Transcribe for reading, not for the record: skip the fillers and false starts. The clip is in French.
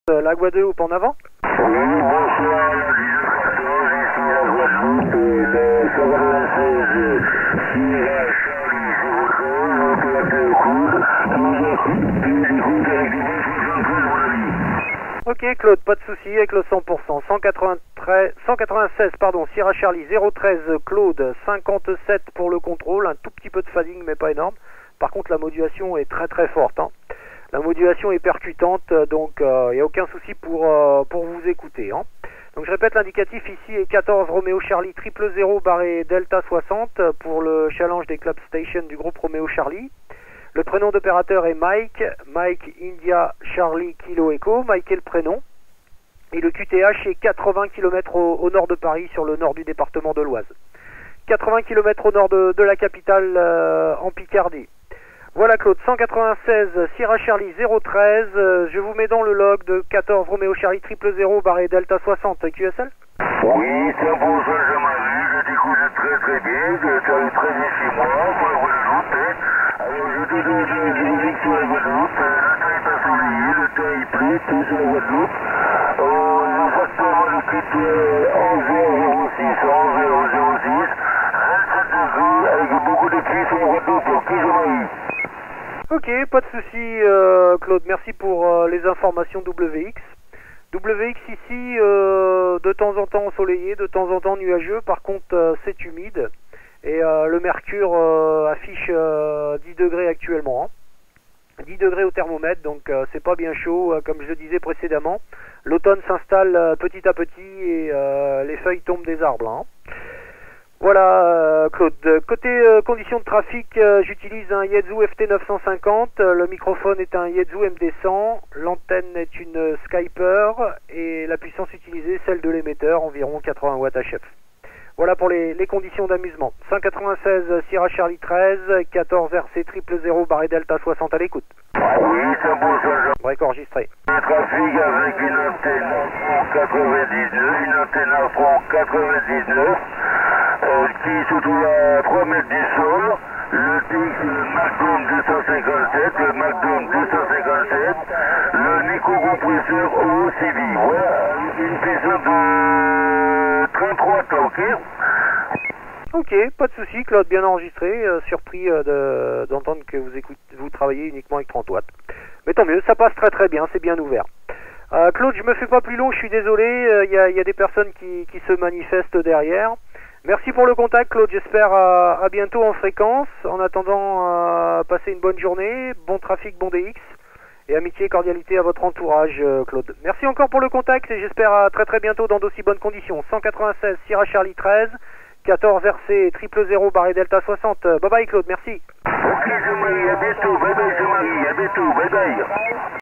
La Guadeloupe en avant. Oui, bonsoir, la 14, ici la Guadeloupe, le 96, Sierra Charlie 03, Ok Claude, pas de souci avec le 100%. 196 pardon, Sierra Charlie 013 Claude, 57 pour le contrôle, un tout petit peu de phasing mais pas énorme. Par contre la modulation est très forte. Hein. La modulation est percutante, donc il n'y a aucun souci pour vous écouter. Hein. Donc je répète, l'indicatif ici est 14 Romeo Charlie 000 barré Delta 60 pour le challenge des club stations du groupe Romeo Charlie. Le prénom d'opérateur est Mike, Mike India Charlie Kilo Echo, Mike est le prénom. Et le QTH est 80 km au nord de Paris, sur le nord du département de l'Oise. 80 km au nord de la capitale en Picardie. Voilà Claude, 196 Sierra Charlie 013, je vous mets dans le log de 14 Romeo Charlie 000 barré Delta 60 QSL. Oui, c'est bon, ça je m'en vais, je t'écoute très bien, ça arrive très bien chez moi, pour la Guadeloupe. Alors je te dis sur la Guadeloupe, le temps est ensoleillé, le temps il pleut, tout sur la Guadeloupe. Le facteur va nous quitter 11h06, 27 degrés, avec beaucoup de pluie sur la Guadeloupe, qui je m'en vais. Ok, pas de souci Claude, merci pour les informations WX. WX ici, de temps en temps ensoleillé, de temps en temps nuageux, par contre c'est humide. Et le mercure affiche 10 degrés actuellement. Hein. 10 degrés au thermomètre, donc c'est pas bien chaud, comme je le disais précédemment. L'automne s'installe petit à petit et les feuilles tombent des arbres. Hein. Voilà Claude. Côté conditions de trafic, j'utilise un Yaesu FT950, le microphone est un Yaesu MD100, l'antenne est une Skyper et la puissance utilisée celle de l'émetteur, environ 80 watts HF. Voilà pour les conditions d'amusement. 196 Sierra Charlie 13, 14 RC 000 barré Delta 60 à l'écoute. Oui, c'est bon, ça je... Break enregistré. Le trafic avec une antenne à 99, une antenne à fond 99, qui se trouve à 3 mètres du sol. Le TX, le Magnum 257, le Magnum 257, le micro-compresseur OCV. Voilà, une puissance de 33 toques. Ok, pas de souci Claude, bien enregistré, surpris d'entendre que vous travaillez uniquement avec 30 watts. Mais tant mieux, ça passe très bien, c'est bien ouvert. Claude, je me fais pas plus long, je suis désolé, il y a des personnes qui se manifestent derrière. Merci pour le contact Claude, j'espère à bientôt en fréquence. En attendant, passez une bonne journée, bon trafic, bon DX, et amitié et cordialité à votre entourage Claude. Merci encore pour le contact et j'espère à très bientôt dans d'aussi bonnes conditions. 196 Sierra Charlie 13, 14 RC 000 barré Delta 60. Bye bye Claude, merci. Ok, je m'arrive, à bientôt, bye bye, je m'arrive, à bientôt, bye bye.